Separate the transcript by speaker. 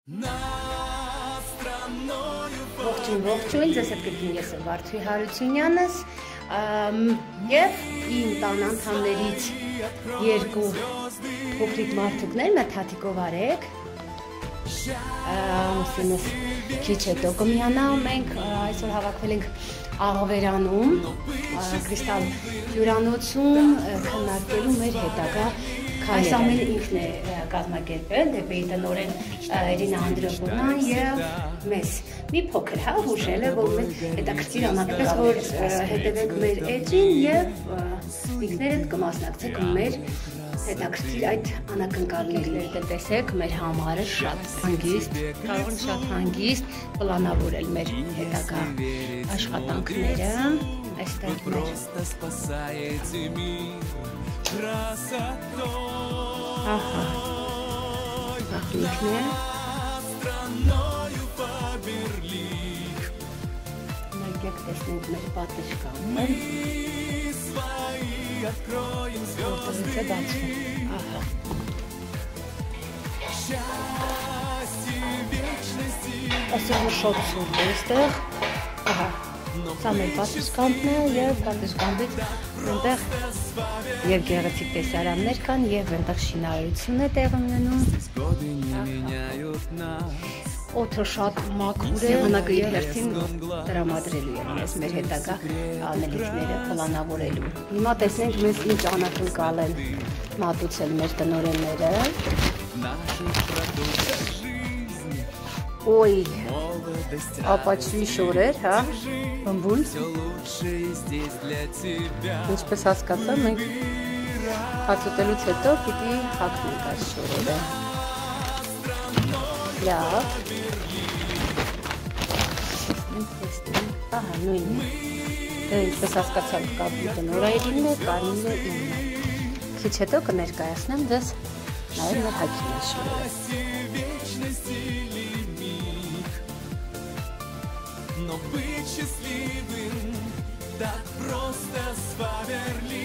Speaker 1: Ողջույն, ձեզ հետ կգին ես Վարդուհի Հարությունյանս և իմ տան անդամներից երկու փոքրիկ մարդուկներ, Թաթիկով Արեգ, ամուսինս քիչ հետո կմիանա, մենք այսօր հավաքվել ենք Աղավերանում, Կրիստալ հյուրանոցում քննարկելու մեր հետագա այս ամենը ինքն է կազմակերպել, դեպի տնօրեն Իրինա Անդրեևնան և մեզ մի փոքր հուշել է, որ մենք հետաքրքիր անհատպես որ հետևեք մեր էջին և ինքներդ կմասնակցեք մեր հետաքրքիր այդ անակնկալների տեսեք մեր համարը շատ հանգիստ, կարող են շատ հանգիստ պլանավորել մեր հետագա աշխատանքները, այստեղ մեր ահա, աղջիկն է, եկեք տեսնենք մեր պատշգամբը, որտեղից է բացվում, ահա, ասեղ որ շոտ սուրտ է այստեղ, ահա, սա մեր պատշգամբն է և պատշգամբից այնտեղ և գեղեցիկ տեսարաններ կան և այնտեղ շինարարություն է տեղի ունենում, օդը շատ մաքուր է, եղանակը իհերթին տրամադրելու է մեզ մեր հետագա անելիքները պլանավորելու։ Հիմա տեսնենք մեզ ինչ անակնկալ են մատուցել մեր տնօրենները։ Ոյ, ապաչվի շորեր, հա, բմբուլ։ Ինչպես հասկացա, մենք հացուտելուց հետո պիտի հագնենք այս շորերը։ Լավ։ Ահա, նույնն է։ Դե ինչպես հասկացանք կապի տնօրենն է, կարմիրն է ինը։ Քիչ հետո կներկայացնեմ ձեզ նաև մեր հագինած շորերը։ Но быть счастливым так просто с Ваверлином.